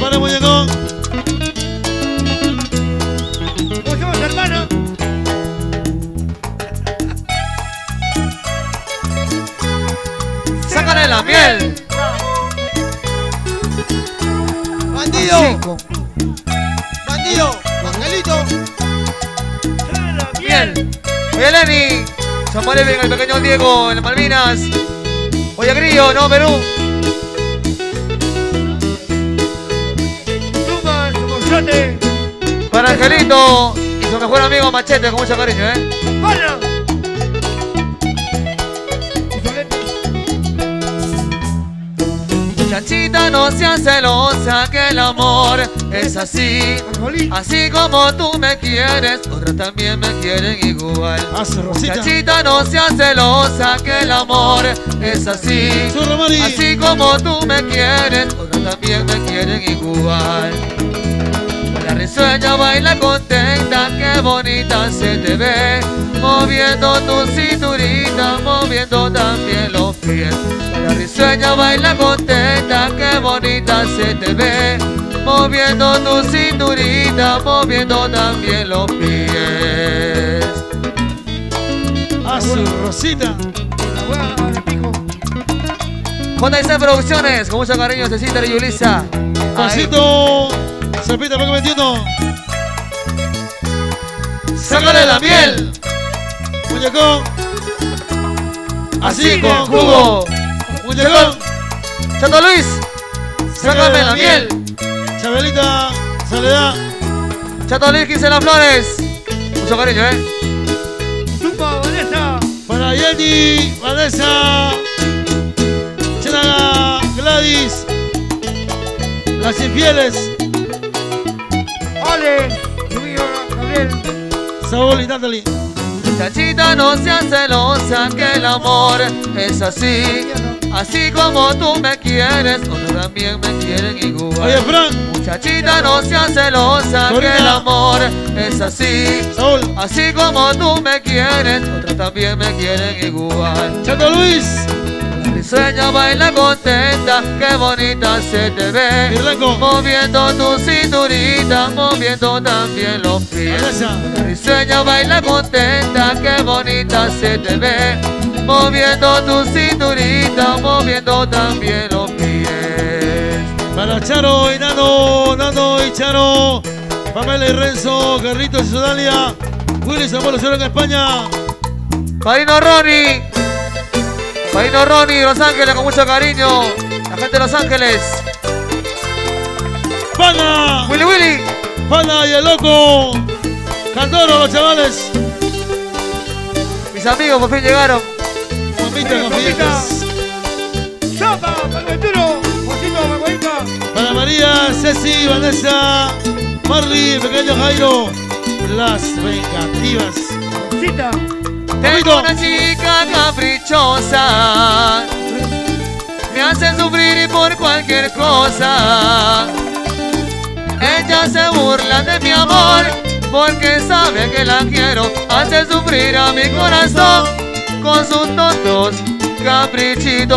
Prepara el muñeco. ¿Cómo somos, hermano? ¡Sácale la miel! ¡Bandido! ¡Bandido! ¡Angelito! ¡Miel! Oye, Lenny. San Juan el pequeño Diego en las Malvinas. Oye, Grillo, no, Perú. Tuma, su conchote. Para Angelito y su mejor amigo Machete, con mucho cariño, ¡Para! Muchachita, no seas celosa, que el amor es así. Así como tú me quieres, otras también me quieren igual. Hace Rosita. Muchachita, no seas celosa, que el amor es así. Churro, Mari. Así como tú me quieres, otras también me quieren igual. La risueña baila contenta, qué bonita se te ve, moviendo tu cinturita, moviendo también los pies. La risueña baila contenta, qué bonita se te ve, moviendo tu cinturita, moviendo también los pies. Hace Rosita. La hueá de pico. JC Producciones, con mucho cariño, Cecita y Yulisa. Pasito. Cepita, Paco 21. ¡Sácale la miel! Muñecón. Así con jugo. Muñecón. Chato Luis, sácame la miel. Chabelita. Soledad. Chato Luis, 15 las flores. Mucho cariño, Tuma, Vanessa. Para Jenny. Vanessa. Chenaga. Gladys. Las infieles. Ale. Su hijo, Gabriel. Saúl y Natalie. Muchachita, no seas celosa, que el amor es así. Así como tú me quieres, otros también me quieren igual. Oye, Fran. Muchachita, no seas celosa, que Corina. el amor es así. Saúl. Así como tú me quieres, otros también me quieren igual. Chato Luis. Risueña baila contenta, qué bonita se te Y ve, Blanco. moviendo tu cinturita, moviendo también los pies. Vanessa. Risueña baila contenta, qué bonita se te ve, moviendo tu cinturita, moviendo también los pies. Para Charo y Nano. Nano y Charo. Pamela y Renzo. Carlitos y Sodalia. Willy Samuel Lucero en España. Padrino Ronnie, Los Ángeles, con mucho cariño, la gente de Los Ángeles. Pana. Willy, Pana y el loco. Cantoro, los chavales. mis amigos por fin llegaron. Mamita, confidentes. Zapa, Palmetero. Josito, Maguaita. Para María, Ceci, Vanessa, Marley, pequeño Jairo. Las vengativas. Cita. Tengo una chica caprichosa, me hace sufrir por cualquier cosa. Ella se burla de mi amor porque sabe que la quiero, hace sufrir a mi corazón con sus tontos caprichitos.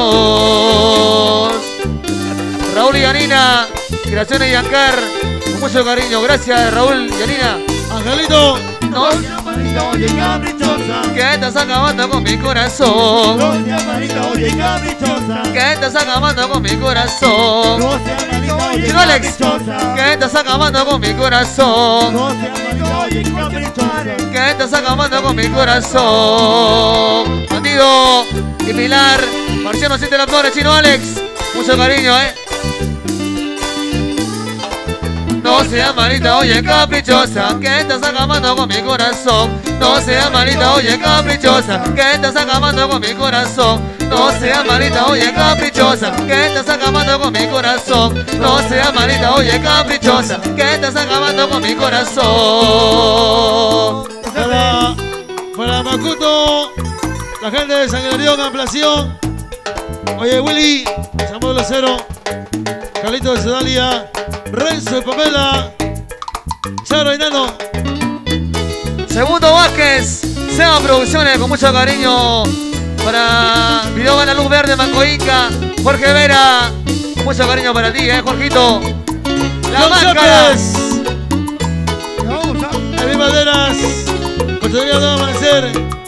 Raúl y Yanina, creaciones Yancar, con mucho cariño. Gracias, Raúl y Yanina. Angelito. No, Oye, caprichosa. que estás acabando con mi corazón. No seas malita, oye, caprichosa. Que estás acabando con mi corazón. No seas malita, oye, Chino Alex, caprichosa. que estás acabando con mi corazón. No seas malita, oye, caprichosa. Que estás acabando con mi corazón. Bandido y Pilar, Marciano Siente las Flores, Chino Alex. Mucho cariño, No seas malita, oye, caprichosa, que estás acabando con mi corazón. No seas malita, oye, caprichosa, que estás acabando con mi corazón. No seas malita, oye, caprichosa, que estás acabando con mi corazón. No seas malita, oye, caprichosa, que estás acabando con mi corazón. Para Macuto, la gente de San Gregorio, Ampliación. Oye, Willy, Samuel Lucero, Carlitos de Sedalia, Renzo y Pamela, Charo y Nano. Segundo Vázquez, Seba Producciones, con mucho cariño para Video Gana Luz Verde, Mancoinca, Jorge Vera, con mucho cariño para ti, Jorgito. La John máscara. Chávez. Vamos a... Elvin Valderas. Pastelería de Amanecer.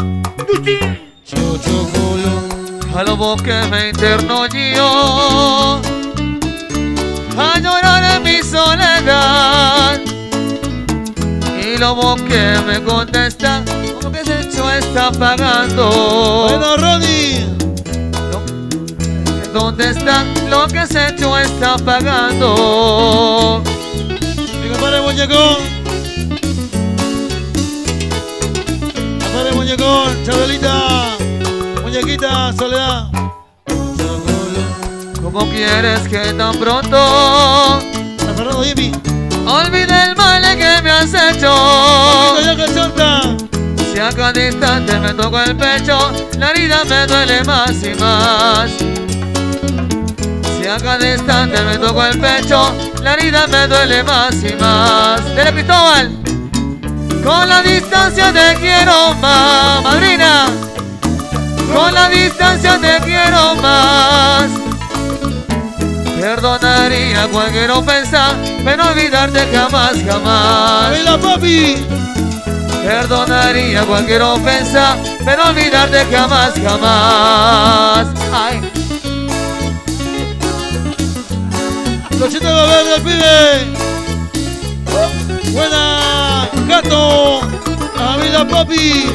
Chucho Culo. A lo bosque me interno yo a llorar en mi soledad. Y lo bosque me contesta como que ese hecho está pagando. Bueno, Ronnie. ¿Dónde está lo que ese hecho está pagando? Mi compadre Muñecón. Compadre Muñecón, Chabelita, Muñequita, Soledad. ¿Cómo quieres que tan pronto San Fernando Jimmy. olvide el mal que me has hecho? Ya Cachonta. Si a cada instante me toco el pecho, la herida me duele más y más. Si a cada instante me toco el pecho, la herida me duele más y más. Dele Cristóbal. Con la distancia te quiero más, madrina. Con la distancia te quiero más. Perdonaría cualquier ofensa, pero olvidarte jamás, jamás. ¡Baila, papi! Perdonaría cualquier ofensa, pero olvidarte jamás, jamás. Ay. Lochito de verde, el pibe. Buena, Gato. ¡Baila, papi!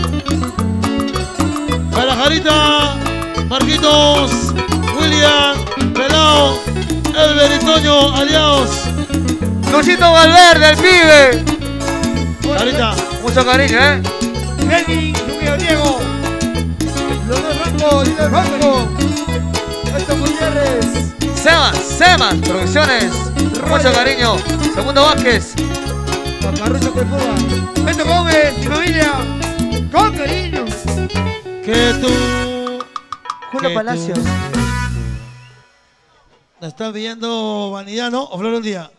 Para Jarita, Marquitos, William, Pelao, Elber y Toño, aliados. Luchito Valverde, el pibe. Jarita. Mucho cariño, Kevin, Rubio Diego. Los dos Rangos, Líder Rango. Néstor Gutiérrez. Semas, Producciones. Con mucho cariño. Segundo Vázquez. Paparrucho Cuepuga. Beto Gómez, mi familia. Con cariño. Que tú. Julio que Palacios. tú. ¿La estás viendo Vanidad, no? ¿O Flor del Día?